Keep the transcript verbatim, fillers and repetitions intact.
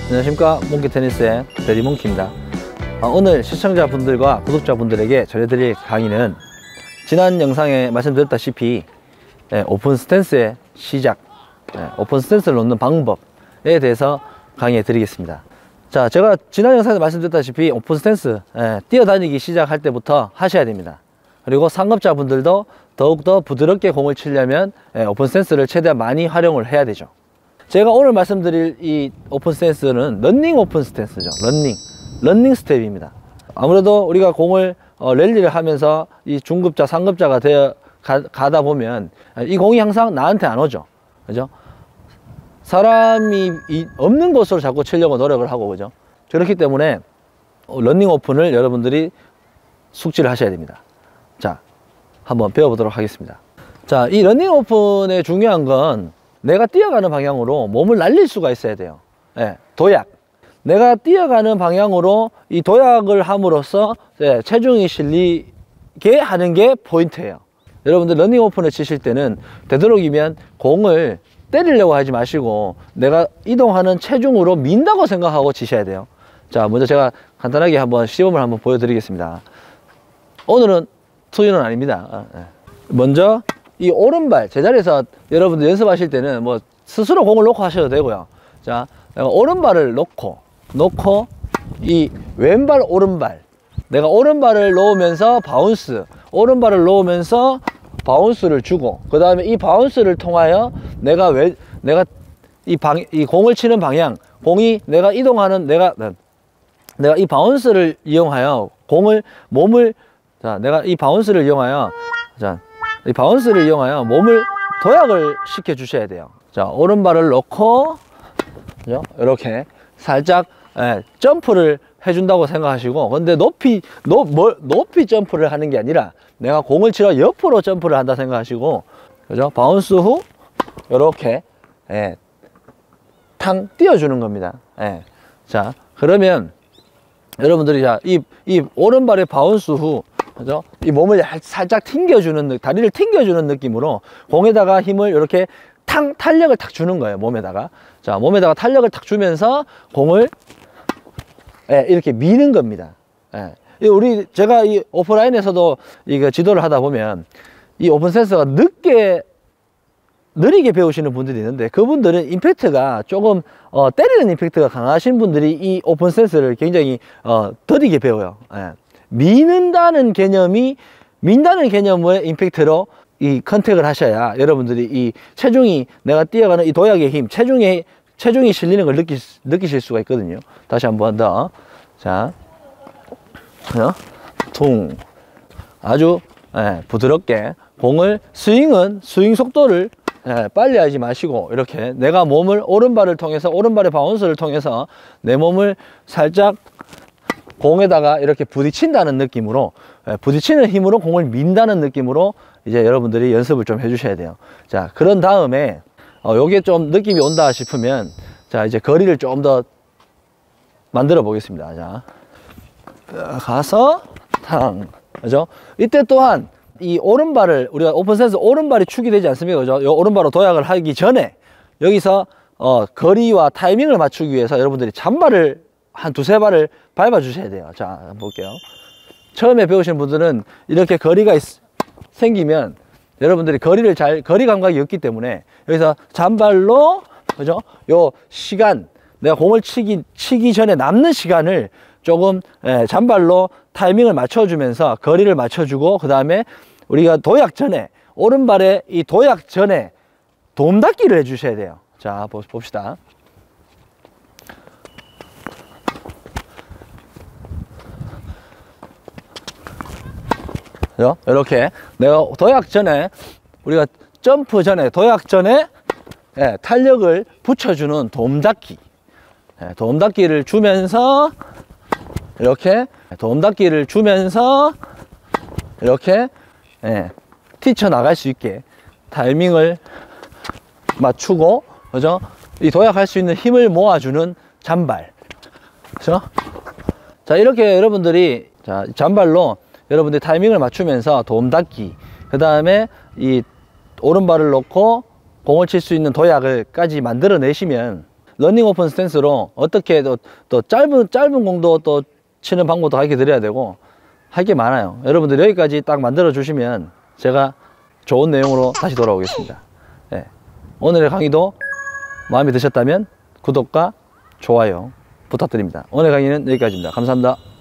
안녕하십니까, 몽키 테니스의 대리몽키입니다. 어, 오늘 시청자분들과 구독자분들에게 전해드릴 강의는 지난 영상에 말씀드렸다시피 예, 오픈 스탠스의 시작, 예, 오픈 스탠스를 놓는 방법에 대해서 강의해 드리겠습니다. 자, 제가 지난 영상에 말씀드렸다시피 오픈 스탠스 예, 뛰어다니기 시작할 때부터 하셔야 됩니다. 그리고 상급자분들도 더욱더 부드럽게 공을 치려면 예, 오픈 스탠스를 최대한 많이 활용을 해야 되죠. 제가 오늘 말씀드릴 이 오픈 스탠스는 런닝 오픈 스탠스죠. 런닝 런닝 스텝입니다. 아무래도 우리가 공을 어, 랠리를 하면서 이 중급자 상급자가 되어 가, 가다 보면 이 공이 항상 나한테 안 오죠. 그죠? 사람이 이, 없는 곳으로 자꾸 치려고 노력을 하고, 그죠? 그렇기 때문에 런닝 오픈을 여러분들이 숙지를 하셔야 됩니다. 자, 한번 배워보도록 하겠습니다. 자, 이 런닝 오픈의 중요한 건 내가 뛰어가는 방향으로 몸을 날릴 수가 있어야 돼요. 예, 도약. 내가 뛰어가는 방향으로 이 도약을 함으로써 예, 체중이 실리게 하는 게 포인트예요. 여러분들 런닝 오픈을 치실 때는 되도록이면 공을 때리려고 하지 마시고 내가 이동하는 체중으로 민다고 생각하고 치셔야 돼요. 자, 먼저 제가 간단하게 한번 시범을 한번 보여드리겠습니다. 오늘은 투유는 아닙니다. 먼저 이 오른발 제자리에서 여러분들 연습하실 때는 뭐 스스로 공을 놓고 하셔도 되고요. 자, 내가 오른발을 놓고 놓고 이 왼발 오른발, 내가 오른발을 놓으면서 바운스, 오른발을 놓으면서 바운스를 주고, 그 다음에 이 바운스를 통하여 내가 왜 내가 이 방 이 공을 치는 방향, 공이 내가 이동하는 내가 내가 이 바운스를 이용하여 공을 몸을 자 내가 이 바운스를 이용하여 자 이 바운스를 이용하여 몸을 도약을 시켜 주셔야 돼요. 자, 오른발을 놓고 그죠? 이렇게 살짝 예, 점프를 해준다고 생각하시고, 근데 높이 노, 뭘, 높이 점프를 하는 게 아니라 내가 공을 치러 옆으로 점프를 한다 생각하시고, 그죠? 바운스 후 이렇게 예, 탕 띄워주는 겁니다. 예. 자, 그러면 여러분들이 자, 이, 이 오른발의 바운스 후 그죠? 이 몸을 살짝 튕겨주는, 다리를 튕겨주는 느낌으로 공에다가 힘을 이렇게 탕, 탄력을 탁 주는 거예요, 몸에다가. 자, 몸에다가 탄력을 탁 주면서 공을 예, 이렇게 미는 겁니다. 예. 우리, 제가 이 오프라인에서도 이거 지도를 하다 보면 이 오픈 센서가 늦게, 느리게 배우시는 분들이 있는데 그분들은 임팩트가 조금 어, 때리는 임팩트가 강하신 분들이 이 오픈 센서를 굉장히 어, 더디게 배워요. 예. 미는다는 개념이, 민다는 개념의 임팩트로 이 컨택을 하셔야 여러분들이 이 체중이, 내가 뛰어가는 이 도약의 힘, 체중에, 체중이 실리는 걸 느끼, 느끼실 수가 있거든요. 다시 한 번 더. 자, 어? 퉁. 아주, 예, 부드럽게 공을, 스윙은, 스윙 속도를 예, 빨리 하지 마시고, 이렇게 내가 몸을, 오른발을 통해서, 오른발의 바운스를 통해서 내 몸을 살짝 공에다가 이렇게 부딪힌다는 느낌으로, 부딪히는 힘으로 공을 민다는 느낌으로 이제 여러분들이 연습을 좀 해주셔야 돼요. 자, 그런 다음에 어, 요게 좀 느낌이 온다 싶으면 자, 이제 거리를 좀 더 만들어 보겠습니다. 자, 가서 탕, 그죠? 이때 또한 이 오른발을, 우리가 오픈 센서 오른발이 축이 되지 않습니까? 그죠? 요 오른발로 도약을 하기 전에 여기서 어, 거리와 타이밍을 맞추기 위해서 여러분들이 잔발을 한 두세 발을 밟아 주셔야 돼요. 자, 한번 볼게요. 처음에 배우시는 분들은 이렇게 거리가 있, 생기면 여러분들이 거리를 잘, 거리 감각이 없기 때문에 여기서 잔발로, 그죠? 요 시간, 내가 공을 치기, 치기 전에 남는 시간을 조금, 예, 잔발로 타이밍을 맞춰주면서 거리를 맞춰주고, 그 다음에 우리가 도약 전에, 오른발에 이 도약 전에 도움 닫기를 해주셔야 돼요. 자, 봅시다. 이렇게 내가 도약 전에, 우리가 점프 전에, 도약 전에 예, 탄력을 붙여주는 도움 닫기, 예, 도움 닫기를 주면서 이렇게 도움 닫기를 주면서 이렇게 예, 튀쳐 나갈 수 있게 타이밍을 맞추고, 그죠? 이 도약할 수 있는 힘을 모아주는 잔발, 그죠? 자, 이렇게 여러분들이 자, 잔발로 여러분들 타이밍을 맞추면서 도움 닫기, 그 다음에 이 오른발을 놓고 공을 칠 수 있는 도약을까지 만들어 내시면 러닝 오픈 스탠스로 어떻게 또, 또 짧은 짧은 공도 또 치는 방법도 가르쳐 드려야 되고 할 게 많아요. 여러분들 여기까지 딱 만들어 주시면 제가 좋은 내용으로 다시 돌아오겠습니다. 네. 오늘의 강의도 마음에 드셨다면 구독과 좋아요 부탁드립니다. 오늘 강의는 여기까지입니다. 감사합니다.